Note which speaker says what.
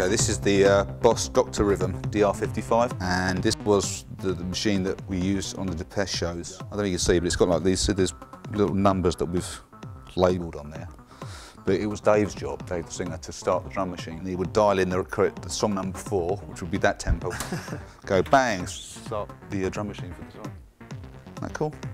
Speaker 1: Okay, this is the Boss Dr. Rhythm DR55, and this was the machine that we used on the Depeche shows. I don't know if you can see, but it's got like these, so there's little numbers that we've labelled on there. But it was Dave's job, Dave the singer, to start the drum machine. And he would dial in the song number 4, which would be that tempo, go bang, start the drum machine for the song. Isn't that cool?